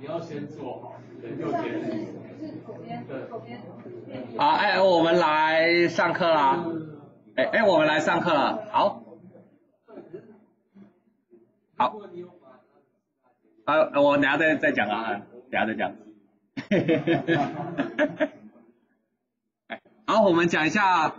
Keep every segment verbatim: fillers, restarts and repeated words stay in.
要先做好，右边是左边，左边。 好，哎，我们来上课啦。哎哎，我们来上课了。好。好。啊，我等下再再讲啊，等下再讲。好，我们讲一下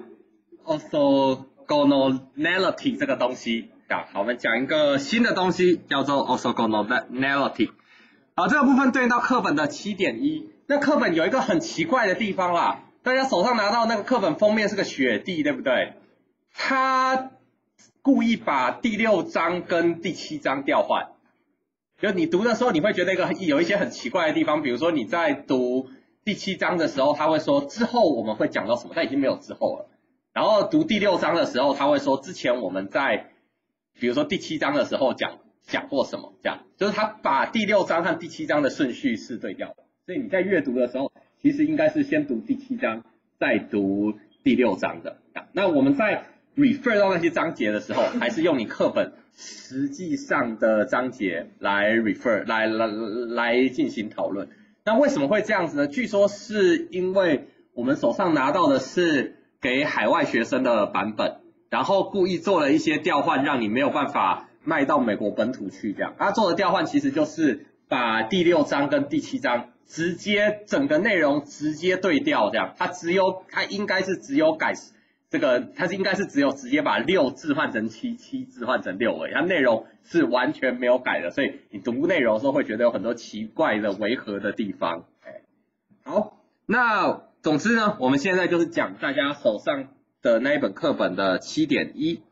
orthogonality 这个东西啊。好，我们讲一个新的东西，叫做 orthogonality。好，这个部分对应到课本的 七点一。那课本有一个很奇怪的地方啦，大家手上拿到那个课本封面是个雪地，对不对？他故意把第六章跟第七章调换。就你读的时候，你会觉得一个有一些很奇怪的地方，比如说你在读第七章的时候，他会说之后我们会讲到什么，但已经没有之后了。然后读第六章的时候，他会说之前我们在比如说第七章的时候讲讲过什么，这样就是他把第六章和第七章的顺序是对调的。所以你在阅读的时候，其实应该是先读第七章，再读第六章的。那我们在 refer 到那些章节的时候，还是用你课本实际上的章节来 refer 来来来进行讨论。那为什么会这样子呢？据说是因为我们手上拿到的是给海外学生的版本，然后故意做了一些调换，让你没有办法卖到美国本土去这样。他做的调换其实就是把第六章跟第七章直接整个内容直接对调这样，它只有它应该是只有改这个，它是应该是只有直接把六置换成七，七置换成六而已，它内容是完全没有改的，所以你读内容的时候会觉得有很多奇怪的违和的地方。好，那总之呢，我们现在就是讲大家手上的那一本课本的 七点一。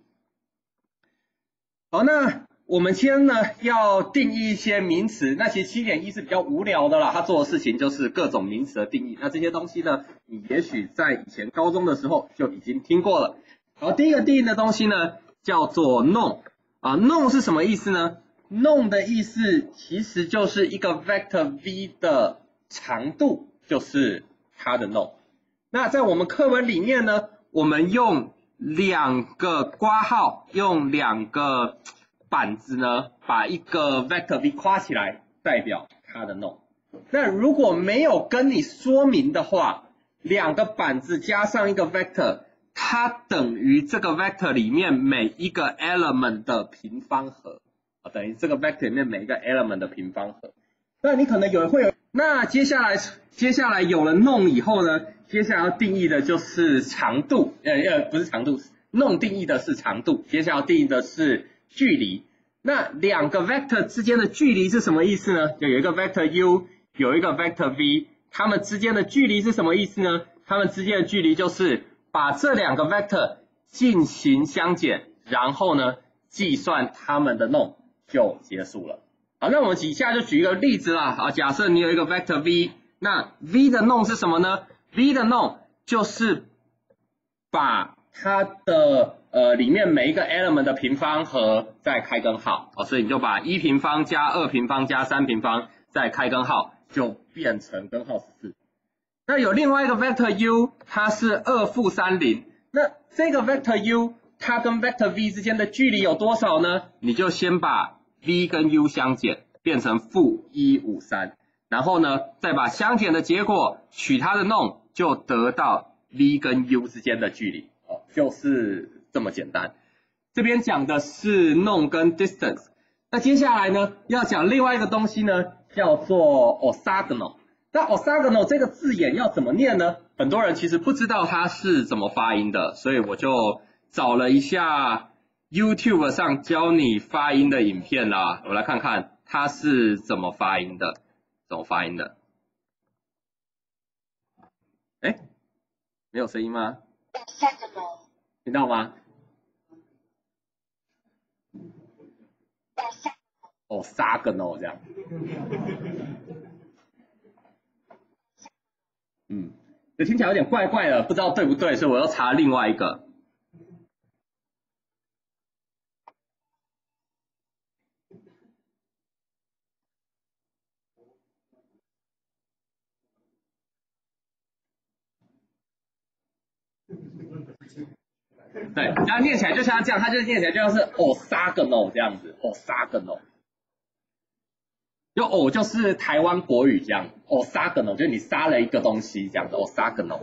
好，那我们先呢要定义一些名词，那其实 七点一 是比较无聊的啦，他做的事情就是各种名词的定义，那这些东西呢，你也许在以前高中的时候就已经听过了。好，第一个定义的东西呢叫做 norm 啊 ，norm 是什么意思呢？ norm 的意思其实就是一个 vector v 的长度，就是它的 norm。那在我们课文里面呢，我们用两个括号，用两个板子呢，把一个 vector v 括起来，代表它的 norm。那如果没有跟你说明的话，两个板子加上一个 vector， 它等于这个 vector 里面每一个 element 的平方和，啊，等于这个 vector 里面每一个 element 的平方和。那你可能有人会有，那接下来接下来有了 norm 以后呢，接下来要定义的就是长度，呃呃不是长度 ，norm 定义的是长度，接下来要定义的是距离。那两个 vector 之间的距离是什么意思呢？就有一个 vector u， 有一个 vector v， 它们之间的距离是什么意思呢？它们之间的距离就是把这两个 vector 进行相减，然后呢计算它们的 norm 就结束了。好，那我们以下就举一个例子啦。啊，假设你有一个 vector v， 那 v 的 norm 是什么呢？ v 的 norm 就是把它的呃里面每一个 element 的平方和再开根号，哦，所以你就把一平方加二平方加三平方再开根号，就变成根号十四。那有另外一个 vector u， 它是二负三零，那这个 vector u 它跟 vector v 之间的距离有多少呢？你就先把 v 跟 u 相减，变成负一百五十三，然后呢再把相减的结果取它的 norm， 就得到 v 跟 u 之间的距离，哦，就是这么简单。这边讲的是 norm 跟 distance， 那接下来呢要讲另外一个东西呢，叫做 orthogonal。那 orthogonal 这个字眼要怎么念呢？很多人其实不知道它是怎么发音的，所以我就找了一下 YouTube 上教你发音的影片啦，我来看看它是怎么发音的，怎么发音的。哎，没有声音吗？听到吗？哦 ，orthogonal 这样。嗯，这听起来有点怪怪的，不知道对不对，所以我要查另外一个。对，它念起来就像这样，它就念起来就像是 orthogonal 这样子 ，orthogonal。 就偶就是台湾国语这样 ，orthogonal 就是你杀了一个东西这样的 orthogonal。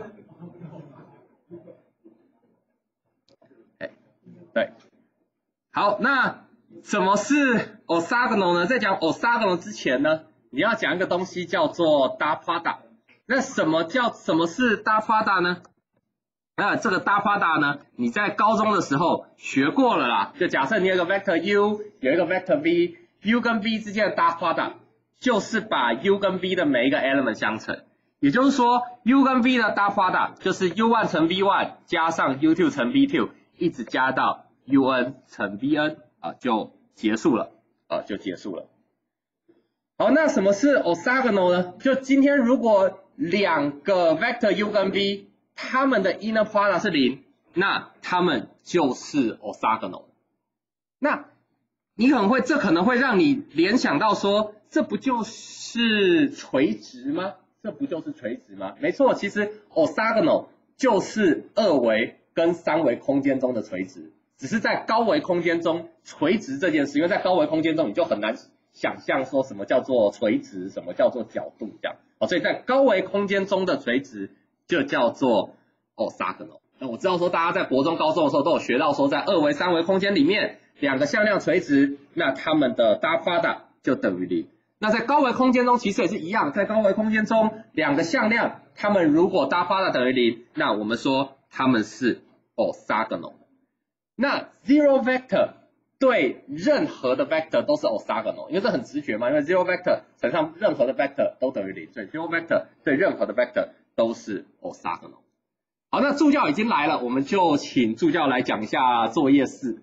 哎，对，好，那什么是 orthogonal 呢？在讲 orthogonal 之前呢，你要讲一个东西叫做 dot product。那什么叫什么是 dot product 呢？那这个 dot product 呢，你在高中的时候学过了啦。就假设你有一个 vector u， 有一个 vector v，u 跟 v 之间的 dot product 就是把 u 跟 v 的每一个 element 相乘。也就是说 ，u 跟 v 的 dot product 就是 u 一 乘 v 一 加上 u 二 乘 v 二，一直加到 un 乘 vn 啊，就结束了，啊，就结束了。好，那什么是 orthogonal 呢？就今天如果两个 vector u 跟 v， 它们的 inner product 是零，那它们就是 orthogonal。那你可能会，这可能会让你联想到说，这不就是垂直吗？这不就是垂直吗？没错，其实 orthogonal 就是二维跟三维空间中的垂直，只是在高维空间中垂直这件事，因为在高维空间中你就很难想象说什么叫做垂直，什么叫做角度这样，哦，所以在高维空间中的垂直就叫做 orthogonal。那我知道说大家在国中、高中的时候都有学到说，在二维、三维空间里面，两个向量垂直，那它们的 dot product 就等于零。那在高维空间中其实也是一样，在高维空间中，两个向量它们如果 dot product 等于零，那我们说它们是 orthogonal。那 zero vector 对任何的 vector 都是 orthogonal， 因为这很直觉嘛，因为 zero vector 乘上任何的 vector 都等于零，所以 zero vector 对任何的 vector 都是 orthogonal。好，那助教已经来了，我们就请助教来讲一下作业四。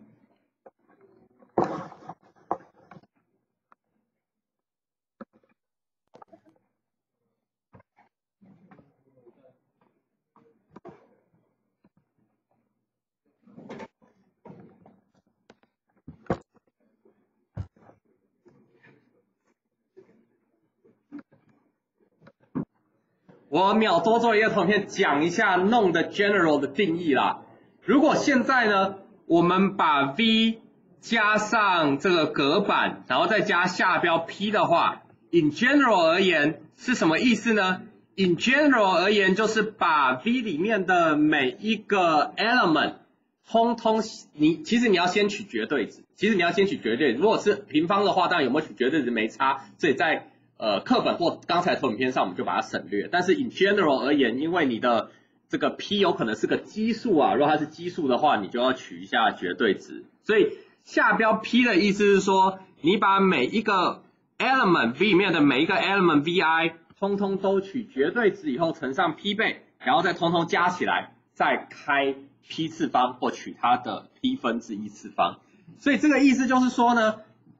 我秒多做一个图片，讲一下 known 的 general 的定义啦。如果现在呢，我们把 v 加上这个隔板，然后再加下标 p 的话 ，in general 而言是什么意思呢 ？in general 而言就是把 v 里面的每一个 element 通通你其实你要先取绝对值，其实你要先取绝对值。如果是平方的话，当然有没有取绝对值没差，所以在呃，课本或刚才投影片上我们就把它省略，但是 in general 而言，因为你的这个 p 有可能是个奇数啊，如果它是奇数的话，你就要取一下绝对值。所以下标 p 的意思是说，你把每一个 element v 里面的每一个 element vi 通通都取绝对值以后乘上 p 倍，然后再通通加起来，再开 p 次方或取它的 p 分之一次方。所以这个意思就是说呢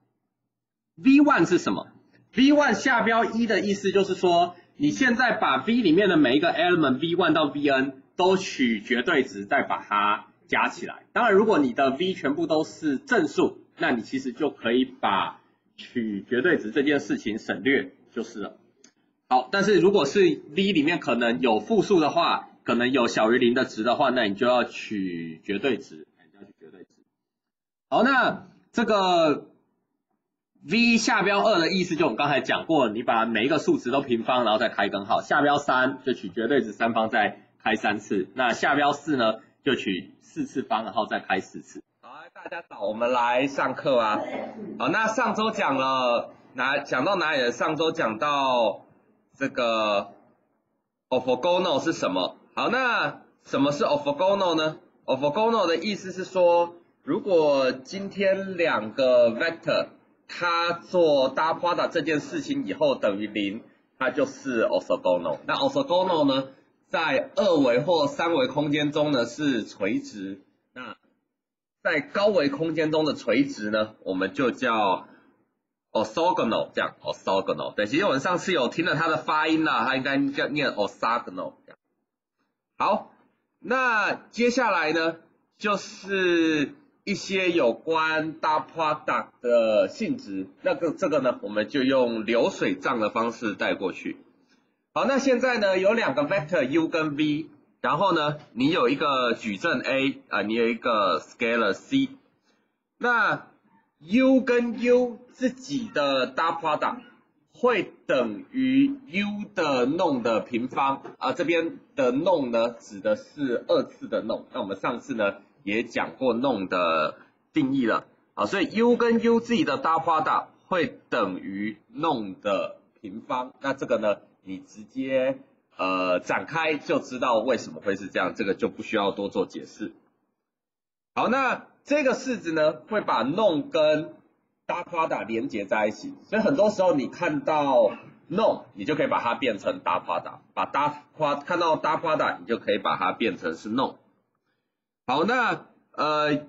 ，v 一 是什么？v 一 下标一的意思就是说，你现在把 v 里面的每一个 element v 一 到 vn 都取绝对值，再把它加起来。当然，如果你的 v 全部都是正数，那你其实就可以把取绝对值这件事情省略就是了。好，但是如果是 v 里面可能有负数的话，可能有小于零的值的话，那你就要取绝对值，你就要取绝对值。好，那这个v 下标二的意思就我们刚才讲过，你把每一个数值都平方，然后再开根号。下标三就取绝对值三方再开三次，那下标四呢就取四次方，然后再开四次。好，大家早，我们来上课啊。好，那上周讲了哪讲到哪里了？上周讲到这个 orthogonal 是什么？好，那什么是 orthogonal 呢 ？orthogonal 的意思是说，如果今天两个 vector它做 dot product 这件事情以后等于零，它就是 orthogonal。那 orthogonal 呢，在二维或三维空间中呢是垂直，那在高维空间中的垂直呢，我们就叫 orthogonal， 这样 orthogonal。对，其实我们上次有听了它的发音啦，它应该叫念 orthogonal。好，那接下来呢，就是一些有关 dot product 的性质，那个这个呢，我们就用流水账的方式带过去。好，那现在呢有两个 vector u 跟 v， 然后呢你有一个矩阵 a 啊、呃，你有一个 scalar c， 那 u 跟 u 自己的 dot product 会等于 u 的弄的平方啊，这边的弄呢指的是二次的弄，那我们上次呢也讲过弄的定义了啊，所以 u 跟 u 自己的搭 product 会等于弄的平方，那这个呢你直接呃展开就知道为什么会是这样，这个就不需要多做解释。好，那这个式子呢会把弄跟搭 product 连接在一起，所以很多时候你看到 弄，你就可以把它变成搭 product， 把搭 product 看到搭 product， 你就可以把它变成是弄。好，那呃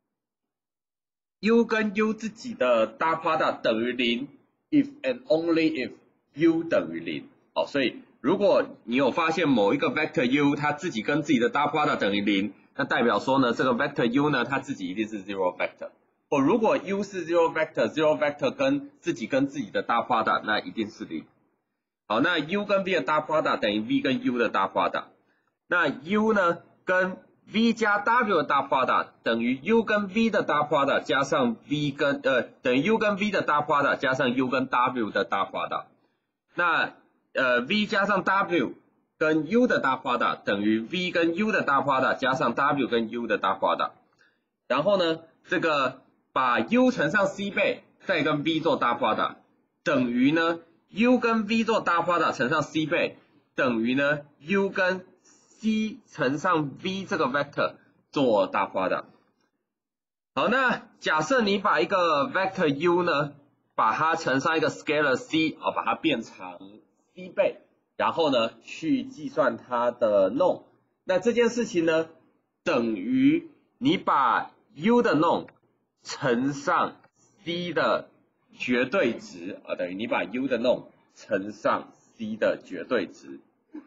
u 跟 u 自己的搭 product 等于零 if and only if u 等于零。好，所以如果你有发现某一个 vector u 它自己跟自己的搭 product 等于零，那代表说呢这个 vector u 呢它自己一定是 zero vector。或如果 u 是 zero vector，zero vector 跟自己跟自己的搭 product， 那一定是零。好，那 u 跟 v 的搭 product 等于 v 跟 u 的搭 product， 那 u 呢跟 v 加 w 的搭 product 等于 u 跟 v 的搭 product 加上 v 跟呃等于 u 跟 v 的搭 product 加上 u 跟 w 的搭 product， 那呃 v 加上 w 跟 u 的搭 product 等于 v 跟 u 的搭 product 加上 w 跟 u 的搭 product， 然后呢这个把 u 乘上 c 倍，再跟 v 做搭 product， 等于呢 u 跟 v 做搭 product 乘上 c 倍，等于呢 u 跟 c 乘上 v 这个 vector 做搭 product。好，那假设你把一个 vector u 呢，把它乘上一个 scalar c， 哦，把它变成 c 倍，然后呢去计算它的弄，那这件事情呢等于你把 u 的弄乘上 c 的绝对值啊，等于你把 u 的弄乘上 c 的绝对值。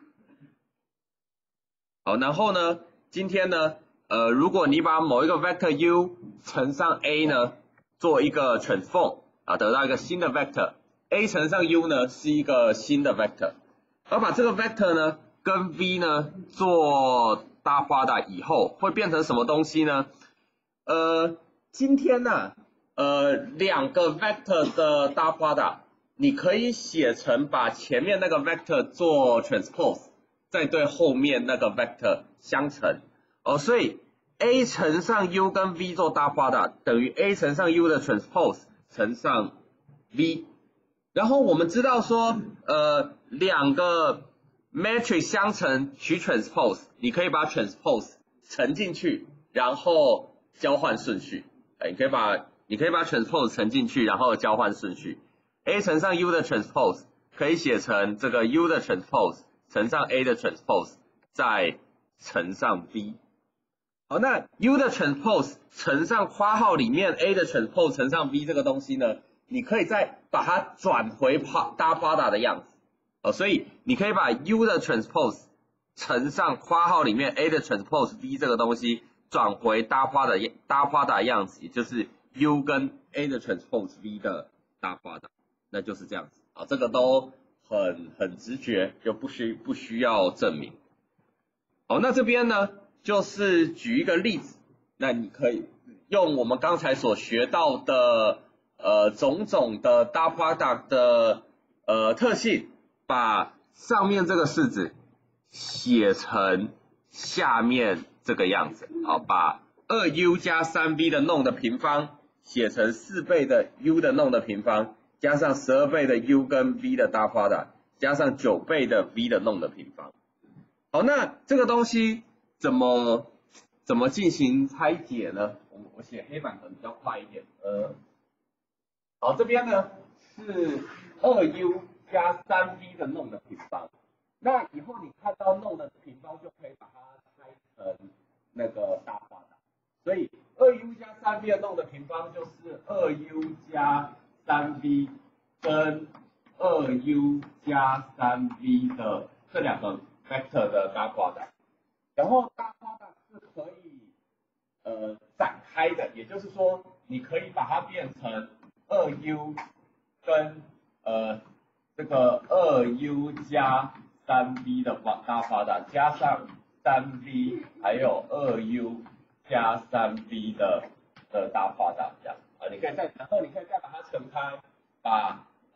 好，然后呢，今天呢，呃，如果你把某一个 vector u 乘上 a 呢，做一个 transform 啊，得到一个新的 vector，a 乘上 u 呢是一个新的 vector， 而把这个 vector 呢跟 v 呢做搭 product 以后，会变成什么东西呢？呃。今天呢、啊，呃，两个 vector 的搭 product， 你可以写成把前面那个 vector 做 transpose， 再对后面那个 vector 相乘。哦，所以 a 乘上 u 跟 v 做搭 product 等于 a 乘上 u 的 transpose 乘上 v。然后我们知道说，呃，两个 matrix 相乘取 transpose， 你可以把 transpose 乘进去，然后交换顺序。你可以把你可以把 transpose 乘进去，然后交换顺序。a 乘上 u 的 transpose 可以写成这个 u 的 transpose 乘上 a 的 transpose 再乘上 v。好，那 u 的 transpose 乘上括号里面 a 的 transpose 乘上 v 这个东西呢，你可以再把它转回搭 product 的样子。哦，所以你可以把 u 的 transpose 乘上括号里面 a 的 transpose v 这个东西。转回搭 product 搭 product 样子，也就是 u 跟 a 的 transpose v 的搭 product， 那就是这样子啊，这个都很很直觉，就不需不需要证明。好，那这边呢就是举一个例子，那你可以用我们刚才所学到的呃种种的搭 product 的呃特性，把上面这个式子写成下面这个样子，好，把 二 u 加 三 v 的弄的平方写成四倍的 u 的弄的平方，加上十二倍的 u 跟 v 的搭 product， 加上九倍的 v 的弄的平方。好，那这个东西怎么怎么进行拆解呢？我我写黑板可能比较快一点。呃，好，这边呢是 二 u 加 三 v 的弄的平方。那以后你看到弄的平方就可以把它拆成那个搭 product， 所以 二 u 加 三 v 的弄的平方就是 二 u 加 三 v 跟 二 u 加 三 v 的这两个 vector 的搭 product， 然后搭 product 是可以呃展开的，也就是说你可以把它变成 二 u 跟呃这个 二 u 加三 v 的搭 product 加上 三 v 还有 二 u 加三 v 的的搭 product 这样啊，你可以再然后你可以再把它乘开，把 二 u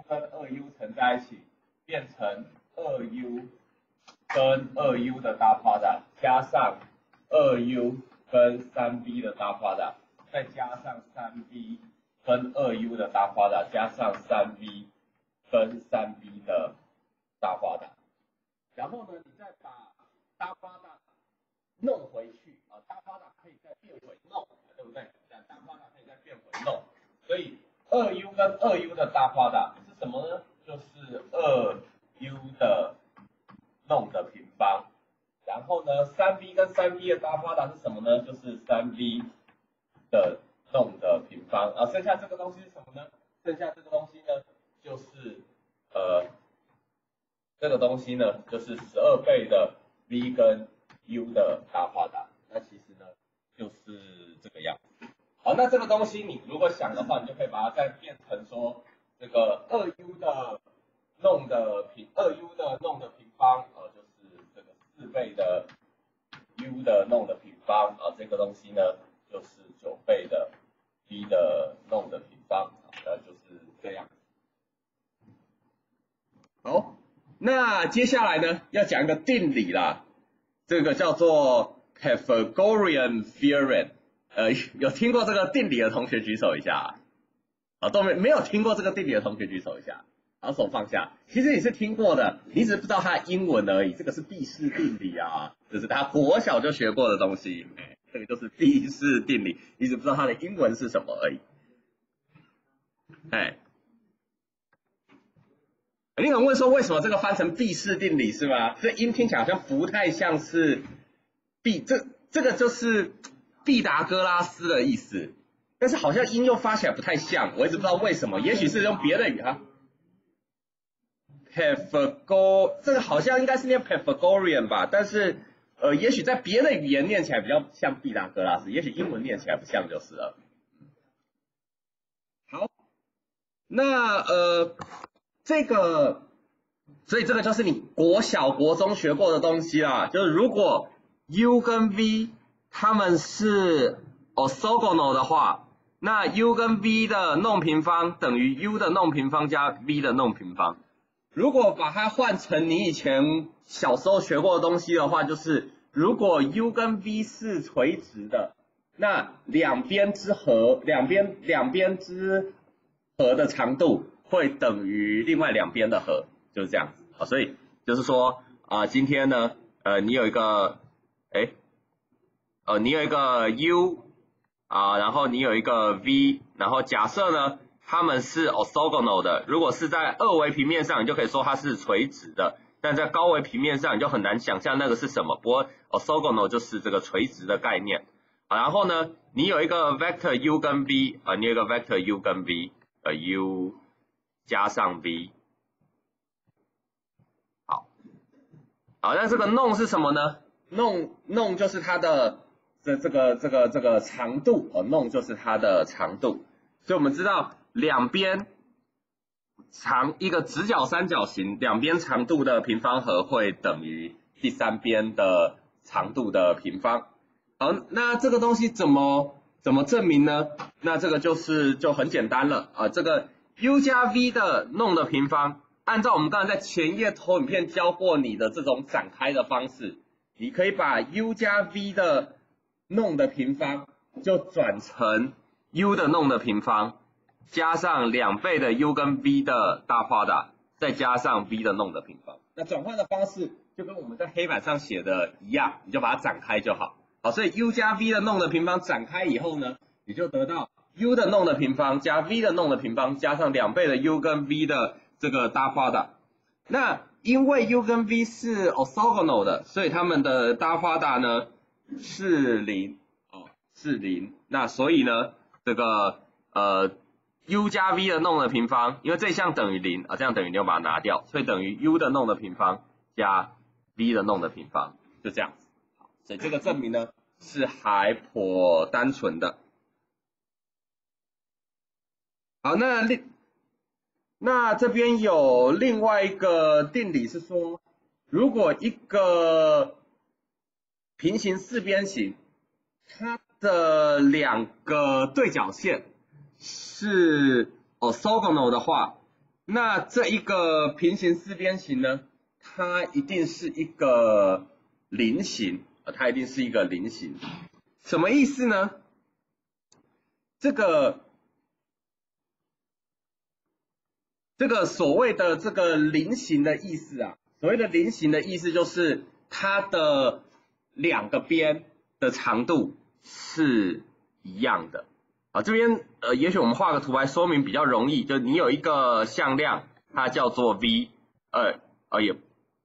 跟二 u 乘在一起，变成二 u 跟二 u 的大 product 加上二 u 跟三 b 的大 product， 再加上三 b 跟二 u 的大 product， 加上三 b 跟三 b 的大 product。然后呢，你再把大 product 弄回去啊，大 product 可以再变回弄，对不对？大 product 可以再变回弄，所以二 u 跟二 u 的大 product 是什么呢？就是二 u 的弄的平方。然后呢，三 b 跟三 b 的大 product 是什么呢？就是三 b 的弄的平方。啊，剩下这个东西是什么呢？剩下这个东西呢，就是呃。这个东西呢，就是十二倍的 v 跟 u 的大 product， 那其实呢就是这个样子。好，那这个东西你如果想的话，你就可以把它再变成说这个二 u 的弄的平，二 u 的弄的平方，呃，就是这个四倍的 u 的弄的平方，啊，这个东西呢就是九倍的 v 的弄的平方，啊，那就是这样。好。那接下来呢，要讲一个定理啦，这个叫做 Pythagorean theorem。呃，有听过这个定理的同学举手一下。啊，都没没有听过这个定理的同学举手一下。好，手放下。其实你是听过的，你只是不知道它的英文而已。这个是毕氏定理啊，这是他国小就学过的东西。哎，这个就是毕氏定理，你只不知道它的英文是什么而已。哎。你可能问说，为什么这个翻成毕氏定理是吗？这音听起来好像不太像是毕，这这个就是毕达哥拉斯的意思，但是好像音又发起来不太像，我一直不知道为什么，也许是用别的语啊。Pythagor 这个好像应该是念 Pythagorean 吧，但是呃，也许在别的语言念起来比较像毕达哥拉斯，也许英文念起来不像就是了。好，那呃。这个，所以这个就是你国小、国中学过的东西啦。就是如果 u 跟 v 它们是 orthogonal 的话，那 u 跟 v 的弄平方等于 u 的弄平方加 v 的弄平方。如果把它换成你以前小时候学过的东西的话，就是如果 u 跟 v 是垂直的，那两边之和，两边两边之和的长度会等于另外两边的和，就是这样子。好，所以就是说啊、呃，今天呢，呃，你有一个，哎，呃，你有一个 u 啊、呃，然后你有一个 v， 然后假设呢，它们是 orthogonal 的，如果是在二维平面上，你就可以说它是垂直的，但在高维平面上，你就很难想象那个是什么。不过 orthogonal 就是这个垂直的概念。啊，然后呢，你有一个 vector u 跟 v， 啊、呃，你有一个 vector u 跟 v， 呃 u。加上 v， 好，好，那这个弄是什么呢？弄弄就是它的这这个这个这个长度，哦，弄就是它的长度，所以我们知道两边长一个直角三角形，两边长度的平方和会等于第三边的长度的平方。好，那这个东西怎么怎么证明呢？那这个就是就很简单了啊，这个。u 加 v 的弄的平方，按照我们刚才在前页投影片教过你的这种展开的方式，你可以把 u 加 v 的弄的平方就转成 u 的弄的平方，加上两倍的 u 跟 v 的大 product， 再加上 v 的弄的平方。那转换的方式就跟我们在黑板上写的一样，你就把它展开就好。好，所以 u 加 v 的弄的平方展开以后呢，你就得到u 的弄的平方加 v 的弄的平方加上两倍的 u 跟 v 的这个大 product。那因为 u 跟 v 是 orthogonal 的，所以它们的大 product 呢是零，哦，是零。那所以呢，这个呃 u 加 v 的弄的平方，因为这一项等于零啊，这样等于零，把它拿掉，所以等于 u 的弄的平方加 v 的弄的平方，就这样子。好，所以这个证明呢是还颇单纯的。好，那另那这边有另外一个定理是说，如果一个平行四边形，它的两个对角线是 orthogonal 的话， 那这一个平行四边形呢，它一定是一个菱形，它一定是一个菱形。什么意思呢？这个这个所谓的这个菱形的意思啊，所谓的菱形的意思就是它的两个边的长度是一样的。啊，这边呃，也许我们画个图来说明比较容易。就你有一个向量，它叫做 v， 呃，呃也，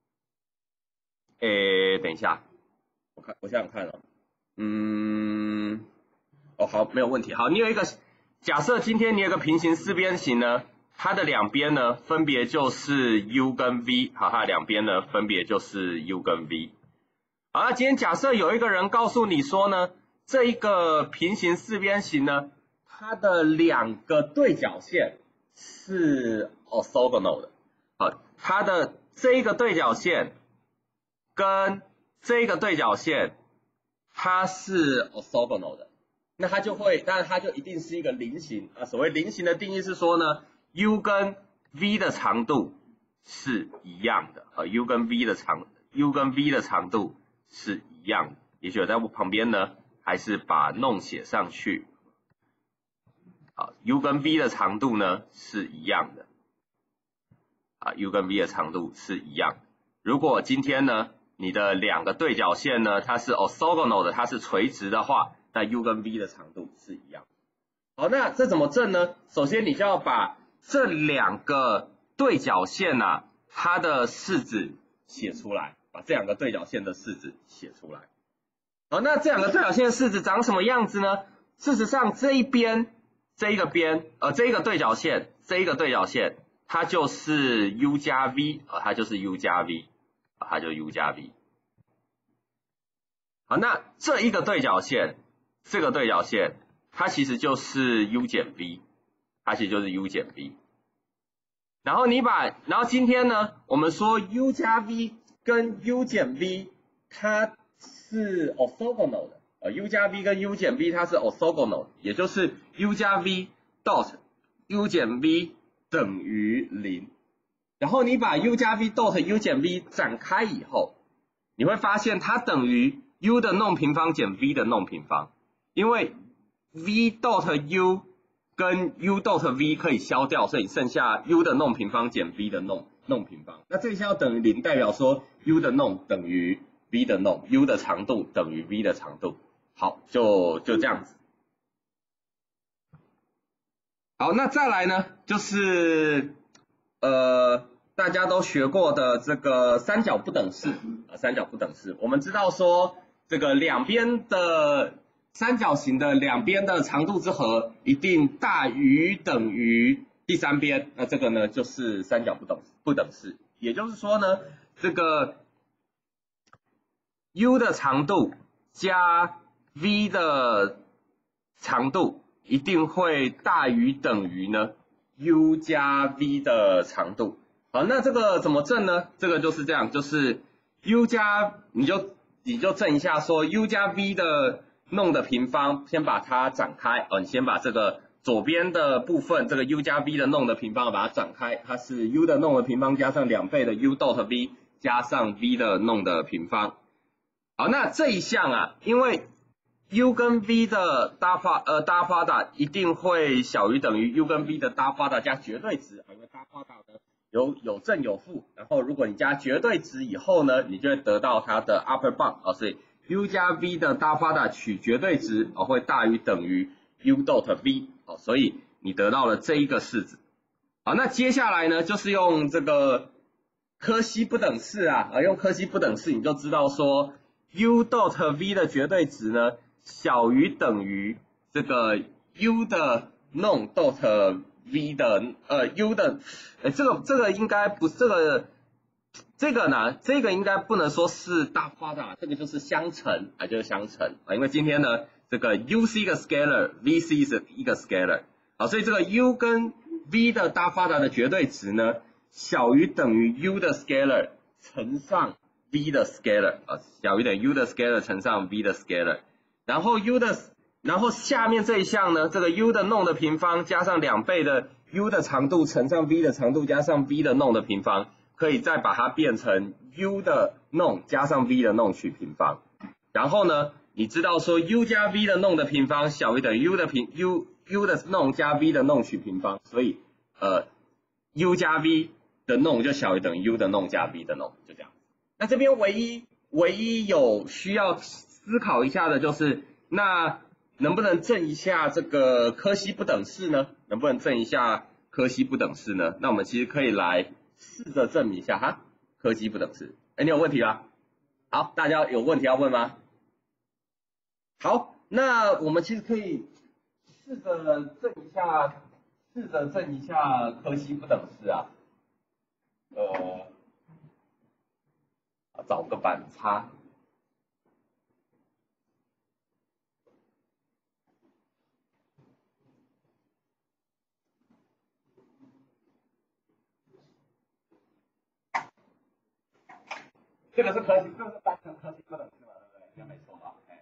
诶，等一下，我看我想想看哦，嗯，哦好，没有问题。好，你有一个假设，今天你有个平行四边形呢，它的两边呢分别就是 u 跟 v， 好，它的两边呢分别就是 u 跟 v。好，那今天假设有一个人告诉你说呢，这一个平行四边形呢，它的两个对角线是 orthogonal 的，好，它的这一个对角线跟这一个对角线它是 orthogonal 的，那它就会，当然它就一定是一个菱形啊。所谓菱形的定义是说呢 ，u 跟 v 的长度是一样的啊 ，u 跟 v 的长 u 跟 v 的长度是一样的。也许我在我旁边呢，还是把弄写上去。啊 ，u 跟 v 的长度呢是一样的，啊 ，u 跟 v 的长度是一样的。如果今天呢，你的两个对角线呢，它是 orthogonal 的，它是垂直的话，那 u 跟 v 的长度是一样的。好，那这怎么证呢？首先你就要把这两个对角线啊，它的式子写出来，把这两个对角线的式子写出来。好，那这两个对角线的式子长什么样子呢？事实上这一边。这一个边，呃，这一个对角线，这一个对角线，它就是 u 加 v， 呃，它就是 u 加 v， 呃，它就是 u 加 v。好，那这一个对角线，这个对角线，它其实就是 u 减 v， 它其实就是 u 减 v。然后你把，然后今天呢，我们说 u 加 v 跟 u 减 v， 它是 orthogonal 的。呃 u 加 v 跟 u 减 v 它是 orthogonal， 也就是 u 加 v dot u 减 v 等于零。然后你把 u 加 v dot u 减 v 展开以后，你会发现它等于 u 的弄平方减 v 的弄平方，因为 v dot u 跟 u dot v 可以消掉，所以剩下 u 的弄平方减 v 的弄弄平方。那这一下要等于零，代表说 u 的弄等于 v 的弄 ，u 的长度等于 v 的长度。好，就就这样子。好，那再来呢，就是呃大家都学过的这个三角不等式啊，三角不等式。我们知道说，这个两边的三角形的两边的长度之和一定大于等于第三边，那这个呢就是三角不等不等式。也就是说呢，这个 u 的长度加 v 的长度一定会大于等于呢 u 加 v 的长度。好，那这个怎么证呢？这个就是这样，就是 u 加你就你就证一下说 u 加 v 的弄的平方，先把它展开哦，你先把这个左边的部分这个 u 加 v 的弄的平方把它展开，它是 u 的弄的平方加上两倍的 u dot v 加上 v 的弄的平方。好，那这一项啊，因为 u 跟 v 的搭发呃搭发达一定会小于等于 u 跟 v 的搭发达加绝对值，因为搭发达呢有有正有负，然后如果你加绝对值以后呢，你就会得到它的 upper bound 啊、哦，所以 u 加 v 的搭发达取绝对值啊、哦、会大于等于 u dot v 好、哦，所以你得到了这一个式子。好，那接下来呢就是用这个柯西不等式啊，啊用柯西不等式你就知道说 u dot v 的绝对值呢小于等于这个 u 的 non dot v 的呃 u 的，呃这个这个应该不这个这个呢这个应该不能说是大发达，这个就是相乘啊，就是相乘啊，因为今天呢这个 u 是一个 scalar，v 是一个 scalar， 好，所以这个 u 跟 v 的大发达的绝对值呢小于等于 u 的 scalar 乘上 v 的 scalar 啊，小于等于 u 的 scalar 乘上 v 的 scalar， 然后 u 的然后下面这一项呢，这个 u 的弄的平方加上两倍的 u 的长度乘上 v 的长度加上 v 的弄的平方，可以再把它变成 u 的弄加上 v 的弄取平方。然后呢，你知道说 u 加 v 的弄的平方小于等于 u 的平 u u 的弄加 v 的弄取平方，所以呃 u 加 v 的弄就小于等于 u 的弄加 v 的弄，就这样。那这边唯一唯一有需要思考一下的就是，那能不能证一下这个柯西不等式呢？能不能证一下柯西不等式呢？那我们其实可以来试着证明一下哈，柯西不等式。哎，你有问题吗？好，大家有问题要问吗？好，那我们其实可以试着证一下，试着证一下柯西不等式啊。呃，找个板擦。这个是柯西，这个是单纯柯西不等式嘛，对不对？应该没错吧？哎，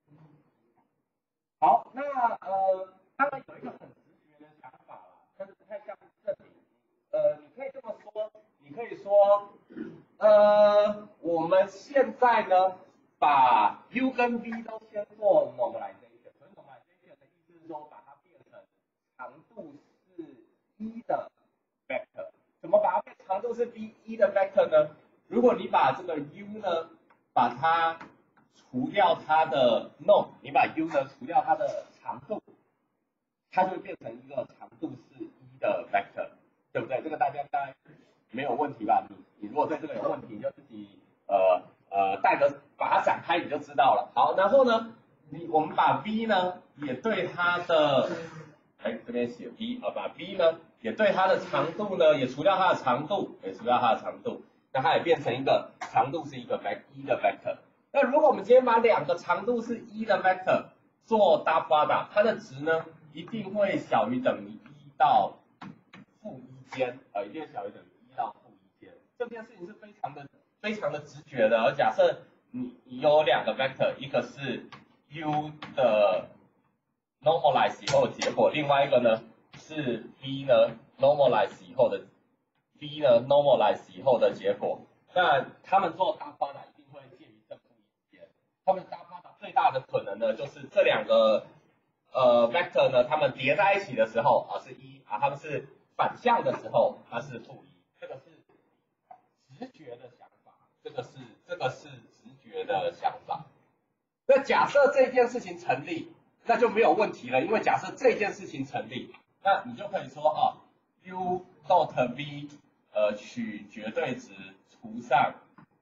好，那呃，当然有一个很直觉的想法啦，但是不太像证明。呃，你可以这么说，你可以说，呃，我们现在呢，把 u 跟 v 都先做 normalization， 所以 normalization 的意思是说，把它变成长度是一的 vector。怎么把它变长度是 v 一的 vector 呢？如果你把这个 u 呢，把它除掉它的 norm， 你把 u 呢除掉它的长度，它就会变成一个长度是一的 vector， 对不对？这个大家应该没有问题吧？你你如果对这个有问题，你就自己呃呃带着把它展开，你就知道了。好，然后呢，你我们把 v 呢也对它的，哎这边写 v 啊，把 v 呢也对它的长度呢也除掉它的长度，也除掉它的长度。那它也变成一个长度是一个 vector 一的 vector。那如果我们今天把两个长度是一的 vector 做 dot product， 它的值呢一定会小于等于一到负一间，呃，一定小于等于一到负一间。这件事情是非常的非常的直觉的。而假设你你有两个 vector， 一个是 u 的 normalize 以后的结果，另外一个呢是 v 呢 normalize 以后的。v 呢 normalize 以后的结果，那他们做大 product 一定会介于正负一之间。他们大 product 最大的可能呢，就是这两个呃 vector 呢，它们叠在一起的时候啊是一啊，它们是反向的时候它是负一。这个是直觉的想法，这个是这个是直觉的想法。那假设这件事情成立，那就没有问题了，因为假设这件事情成立，那你就可以说啊 u dot v。呃，取绝对值除上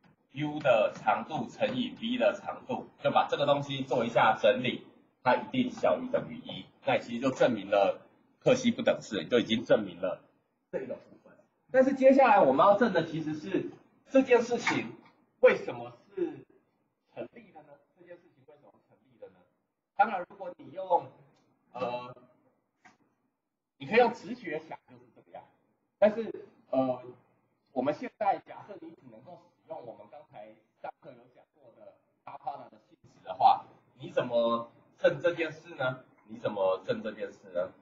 u 的长度乘以 v 的长度，就把这个东西做一下整理，它一定小于等于一。那其实就证明了柯西不等式，就已经证明了这个部分。但是接下来我们要证的其实是这件事情为什么是成立的呢？这件事情为什么成立的呢？当然，如果你用呃，你可以用直觉想，就是这个样。但是呃，我们现在假设你只能够使用我们刚才上课有讲过的大 product 的性质的话，你怎么证这件事呢？你怎么证这件事呢？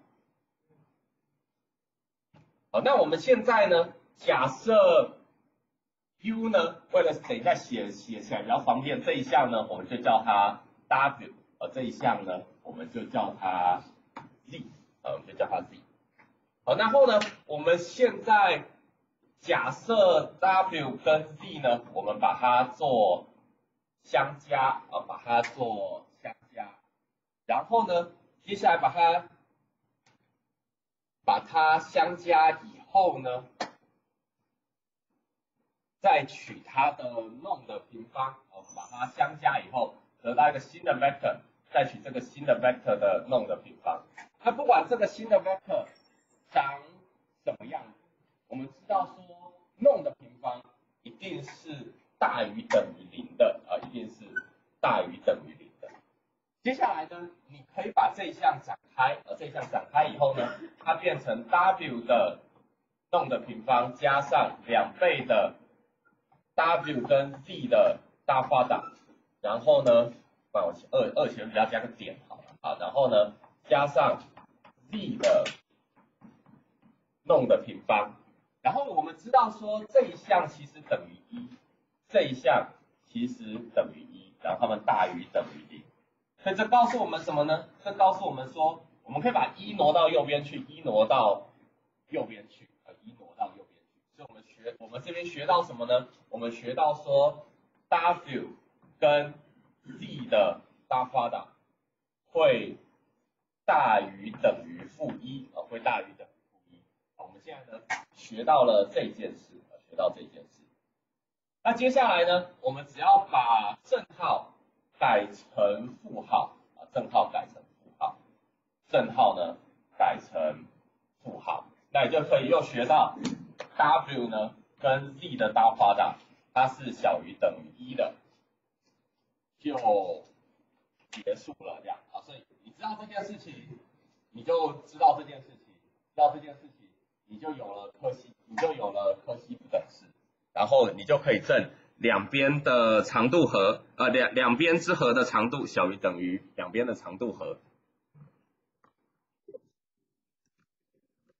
好，那我们现在呢，假设 u 呢，为了等一下写写起来比较方便，这一项呢，我们就叫它 w， 呃，这一项呢，我们就叫它 z， 呃，我们就叫它 z。好，然后呢，我们现在假设 w 跟 z 呢，我们把它做相加啊，把它做相加，然后呢，接下来把它把它相加以后呢，再取它的弄的平方，我们把它相加以后得到一个新的 vector， 再取这个新的 vector 的弄的平方。那不管这个新的 vector 长什么样子，我们知道说弄的平方一定是大于等于零的啊，一定是大于等于零的。接下来呢，你可以把这一项展开，而这一项展开以后呢，它变成 w 的弄的平方加上两倍的 w 跟 z 的大 product， 然后呢，帮我二二前比较加个点好了啊，然后呢加上 z 的弄的平方。然后我们知道说这一项其实等于一，这一项其实等于一，然后它们大于等于零。所以这告诉我们什么呢？这告诉我们说，我们可以把一挪到右边去，一挪到右边去，呃，一挪到右边去。所以我们学，我们这边学到什么呢？我们学到说 W 跟 Z 的 dot product 会大于等于负一，呃，会大于等于负一。我们现在呢学到了这件事，呃，学到这件事。那接下来呢，我们只要把正号改成负号，啊，正号改成负号，正号呢改成负号，那你就可以又学到 W 呢跟 Z 的 dot product 它是小于等于一的，就结束了这样啊。所以你知道这件事情，你就知道这件事情，知道这件事情，你就有了柯西，你就有了柯西不等式，然后你就可以证两边的长度和呃两两边之和的长度小于等于两边的长度和